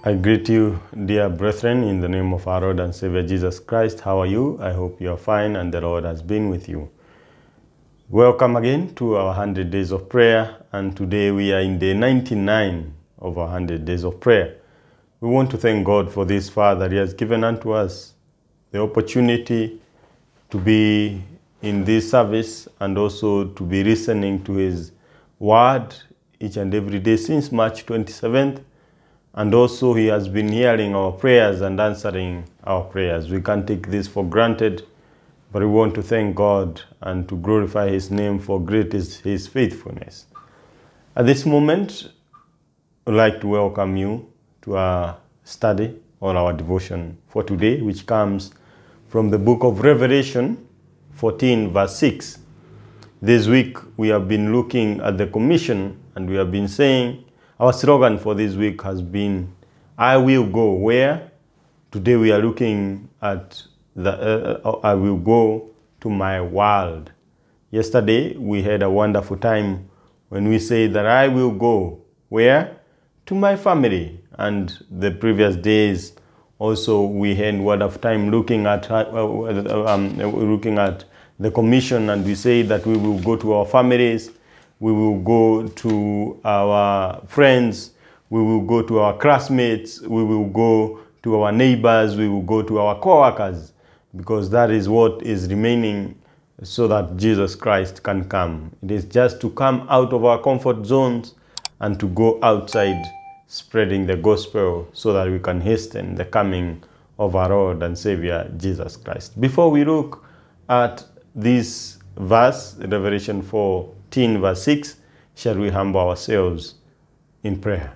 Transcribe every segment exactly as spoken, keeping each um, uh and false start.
I greet you, dear brethren, in the name of our Lord and Savior Jesus Christ. How are you? I hope you are fine and the Lord has been with you. Welcome again to our one hundred days of prayer, and today we are in day ninety-nine of our one hundred days of prayer. We want to thank God for this far that He has given unto us, the opportunity to be in this service and also to be listening to His word each and every day since March twenty-seventh. And also He has been hearing our prayers and answering our prayers. We can't take this for granted, but we want to thank God and to glorify His name, for great is His faithfulness. At this moment, I'd like to welcome you to our study or our devotion for today, which comes from the book of Revelation fourteen verse six. This week we have been looking at the commission, and we have been saying, our slogan for this week has been, I will go where? Today we are looking at the uh, I will go to my world. Yesterday we had a wonderful time when we said that I will go where? To my family. And the previous days also we had a wonderful time looking at uh, um, looking at the commission, and we say that we will go to our families, we will go to our friends, we will go to our classmates, we will go to our neighbors, we will go to our co-workers, because that is what is remaining so that Jesus Christ can come. It is just to come out of our comfort zones and to go outside spreading the gospel so that we can hasten the coming of our Lord and Savior Jesus Christ. Before we look at this verse, Revelation fourteen verse six, shall we humble ourselves in prayer.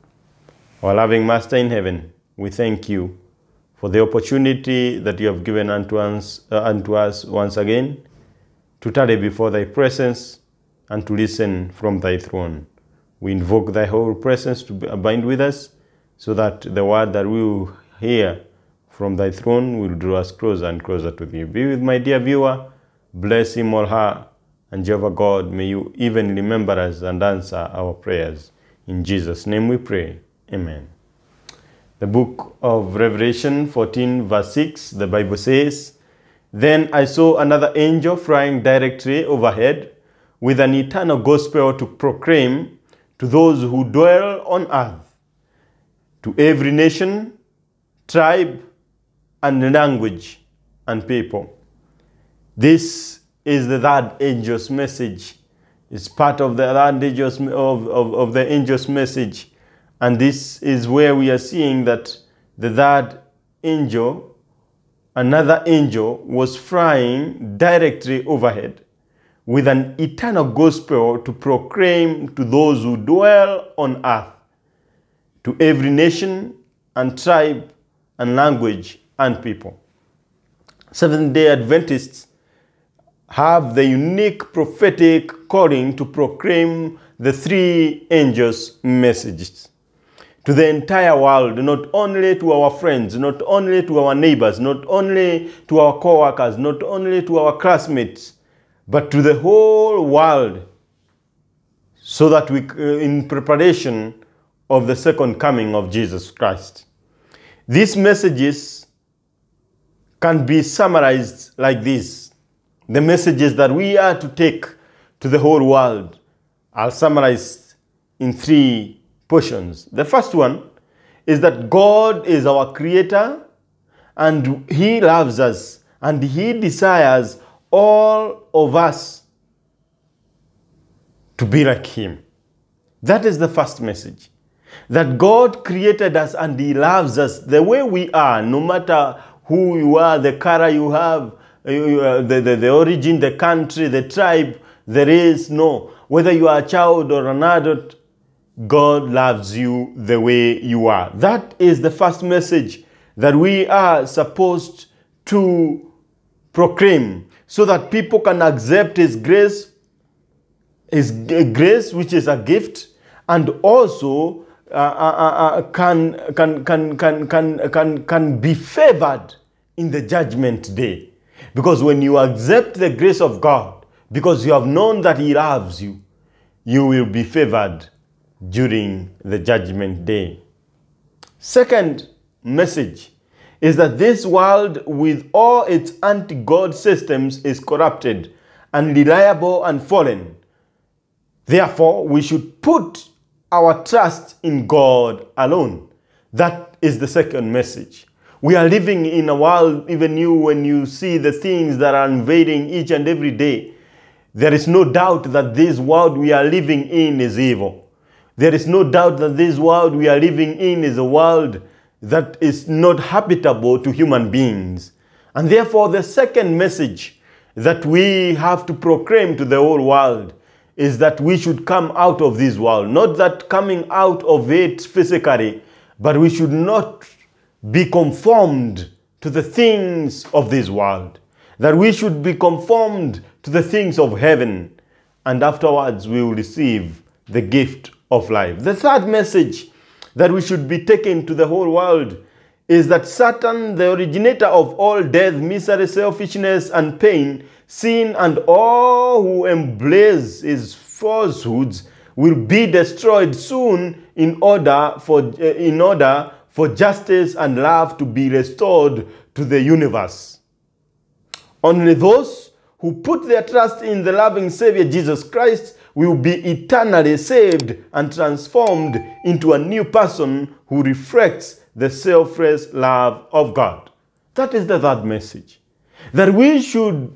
Our loving Master in heaven, we thank you for the opportunity that you have given unto us, uh, unto us once again to tarry before thy presence and to listen from thy throne. We invoke thy whole presence to abide with us, so that the word that we will hear from thy throne will draw us closer and closer to thee. Be with my dear viewer, bless him or her, and Jehovah God, may you even remember us and answer our prayers. In Jesus' name we pray. Amen. The book of Revelation fourteen verse six, the Bible says, Then I saw another angel flying directly overhead with an eternal gospel to proclaim to those who dwell on earth, to every nation, tribe, and language and people. This is the third angel's message. It's part of the third angel's, of, of, of the angel's message. And this is where we are seeing that the third angel, another angel, was flying directly overhead with an eternal gospel to proclaim to those who dwell on earth, to every nation and tribe and language and people. Seventh-day Adventists have the unique prophetic calling to proclaim the three angels' messages to the entire world, not only to our friends, not only to our neighbors, not only to our co-workers, not only to our classmates, but to the whole world, so that we, uh, in preparation of the second coming of Jesus Christ. These messages can be summarized like this. The messages that we are to take to the whole world are summarized in three portions. The first one is that God is our creator, and He loves us, and He desires all of us to be like Him. That is the first message. That God created us and He loves us the way we are, no matter who you are, the color you have, uh, the, the, the origin, the country, the tribe, the race, no. Whether you are a child or an adult, God loves you the way you are. That is the first message that we are supposed to proclaim, so that people can accept His grace, His grace which is a gift, and also uh, uh, uh, can, can, can, can, can, can, can be favored in the judgment day. Because when you accept the grace of God, because you have known that He loves you, you will be favored during the judgment day. Second message is that this world with all its anti-God systems is corrupted, unreliable and fallen. Therefore, we should put our trust in God alone. That is the second message. We are living in a world, even you, when you see the things that are invading each and every day, there is no doubt that this world we are living in is evil. There is no doubt that this world we are living in is a world that is not habitable to human beings. And therefore, the second message that we have to proclaim to the whole world is that we should come out of this world. Not that coming out of it physically, but we should not be conformed to the things of this world. That we should be conformed to the things of heaven. And afterwards we will receive the gift of life. The third message that we should be taking to the whole world is that Satan, the originator of all death, misery, selfishness, and pain, sin, and all who embrace his falsehoods will be destroyed soon in order for, uh, in order for justice and love to be restored to the universe. Only those who put their trust in the loving Savior Jesus Christ will be eternally saved and transformed into a new person who reflects the selfless love of God. That is the third message. That we should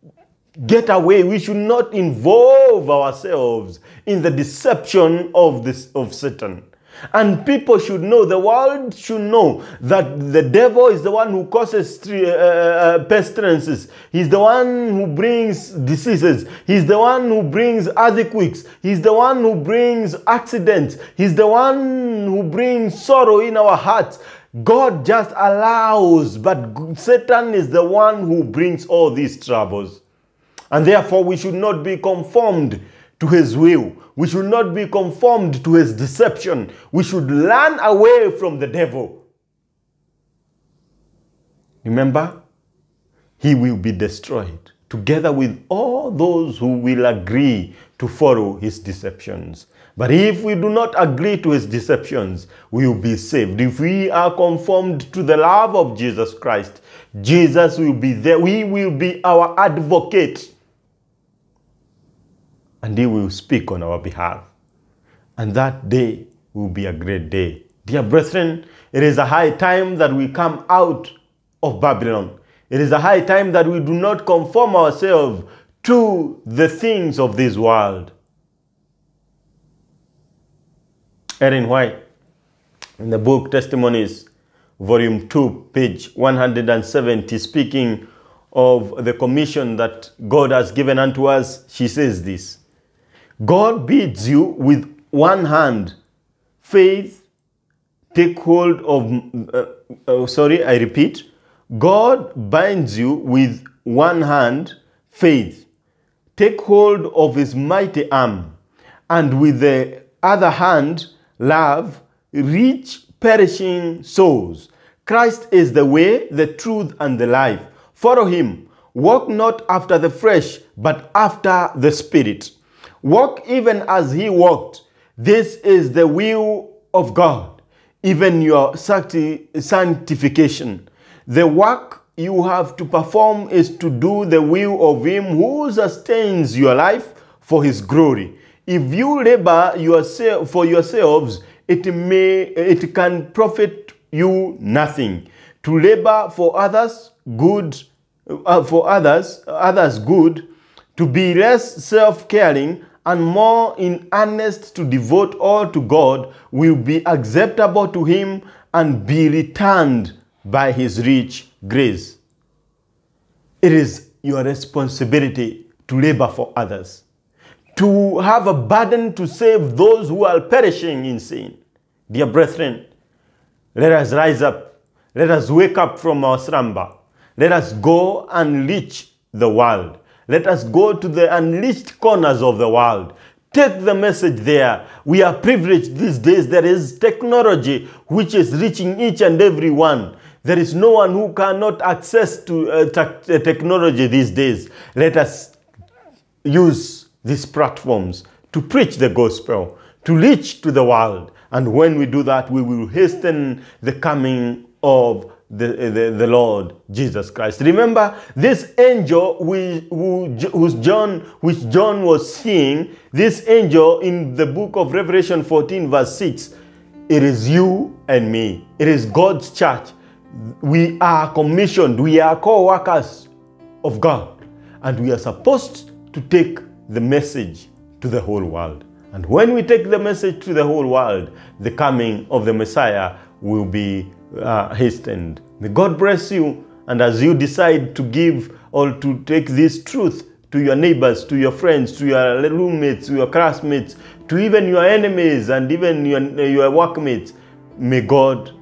get away, we should not involve ourselves in the deception of, this, of Satan. And people should know, the world should know that the devil is the one who causes uh, pestilences. He's the one who brings diseases. He's the one who brings earthquakes. He's the one who brings accidents. He's the one who brings sorrow in our hearts. God just allows, but Satan is the one who brings all these troubles. And therefore we should not be conformed to his will. We should not be conformed to his deception. We should run away from the devil. Remember, he will be destroyed together with all those who will agree to follow his deceptions. But if we do not agree to his deceptions, we will be saved. If we are conformed to the love of Jesus Christ, Jesus will be there. He will be our advocate. And he will speak on our behalf. And that day will be a great day. Dear brethren, it is a high time that we come out of Babylon. It is a high time that we do not conform ourselves to the things of this world. Ellen White, in the book Testimonies, volume two, page one hundred seventy, speaking of the commission that God has given unto us, she says this: God bids you with one hand, faith, take hold of, uh, uh, sorry, I repeat. God binds you with one hand, faith, take hold of his mighty arm, and with the other hand, love, reach perishing souls. Christ is the way, the truth, and the life. Follow him. Walk not after the flesh, but after the Spirit. Walk even as he walked. This is the will of God, even your sanctification. The work you have to perform is to do the will of him who sustains your life for his glory. If you labor yourself for yourselves, it may it can profit you nothing. To labor for others good, uh, for others others good, to be less self-caring and more in earnest to devote all to God will be acceptable to him and be returned by his rich grace. It is your responsibility to labor for others, to have a burden to save those who are perishing in sin. Dear brethren, let us rise up. Let us wake up from our slumber. Let us go and reach the world. Let us go to the unreached corners of the world. Take the message there. We are privileged these days. There is technology which is reaching each and every one. There is no one who cannot access to uh, te technology these days. Let us use these platforms to preach the gospel, to reach to the world, And when we do that, we will hasten the coming of the, the, the Lord Jesus Christ. Remember, this angel we, who, who's John, which John was seeing, this angel in the book of Revelation fourteen verse six, it is you and me. It is God's church. We are commissioned. We are co-workers of God. And we are supposed to take the message to the whole world. And when we take the message to the whole world, the coming of the Messiah will be uh, hastened. May God bless you. And as you decide to give or to take this truth to your neighbors, to your friends, to your roommates, to your classmates, to even your enemies and even your, your workmates, may God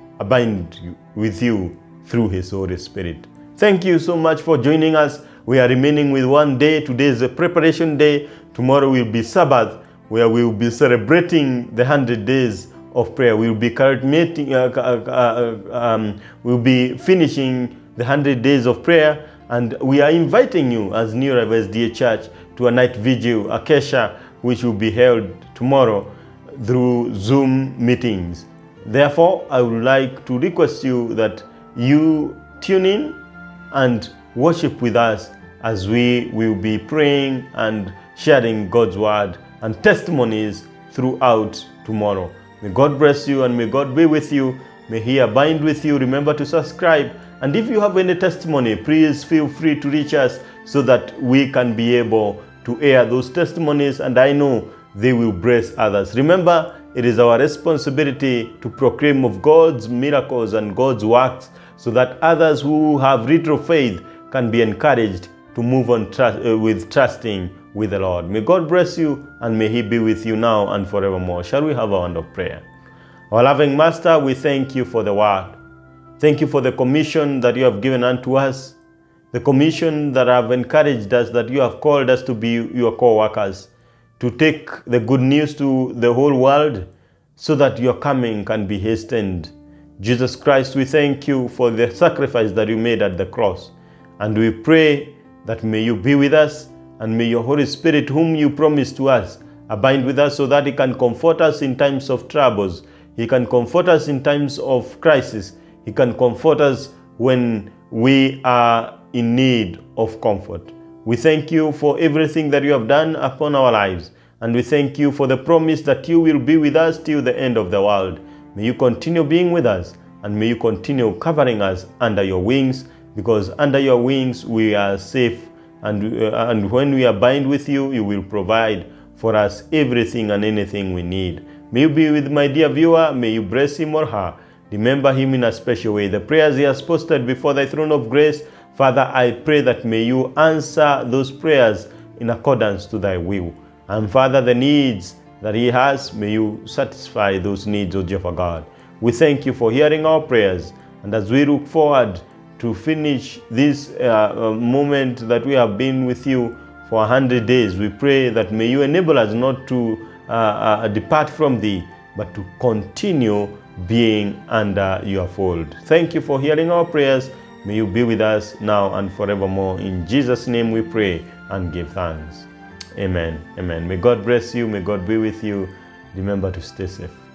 abide with you through His Holy Spirit. Thank you so much for joining us. We are remaining with one day. Today is a preparation day. Tomorrow will be Sabbath, where we will be celebrating the hundred days of prayer. We will be culminating, uh, uh, uh, um, we'll be finishing the hundred days of prayer, and we are inviting you as Newlife S D A Church to a night vigil, a kesha, which will be held tomorrow through Zoom meetings. Therefore, I would like to request you that you tune in and worship with us as we will be praying and sharing God's word and testimonies throughout tomorrow. May God bless you and may God be with you. May He abide with you. Remember to subscribe. And if you have any testimony, please feel free to reach us so that we can be able to air those testimonies, and I know they will bless others. Remember, it is our responsibility to proclaim of God's miracles and God's works so that others who have little faith can be encouraged to move on trust, uh, with trusting with the Lord. May God bless you and may He be with you now and forevermore. Shall we have a word of prayer? Our loving Master, we thank you for the word. Thank you for the commission that you have given unto us, the commission that have encouraged us, that you have called us to be your co-workers, to take the good news to the whole world so that your coming can be hastened. Jesus Christ, we thank you for the sacrifice that you made at the cross. And we pray that may you be with us and may your Holy Spirit, whom you promised to us, abide with us so that He can comfort us in times of troubles. He can comfort us in times of crisis. He can comfort us when we are in need of comfort. We thank you for everything that you have done upon our lives. And we thank you for the promise that you will be with us till the end of the world. May you continue being with us and may you continue covering us under your wings, because under your wings we are safe. And, uh, and when we abide with you, you will provide for us everything and anything we need. May you be with my dear viewer. May you bless him or her. Remember him in a special way. The prayers he has posted before thy throne of grace, Father, I pray that may you answer those prayers in accordance to thy will. And Father, the needs that he has, may you satisfy those needs, O Jehovah God. We thank you for hearing our prayers. And as we look forward to finish this uh, moment that we have been with you for a hundred days, we pray that may you enable us not to uh, uh, depart from thee, but to continue being under your fold. Thank you for hearing our prayers. May you be with us now and forevermore. In Jesus' name we pray and give thanks. Amen. Amen. May God bless you. May God be with you. Remember to stay safe.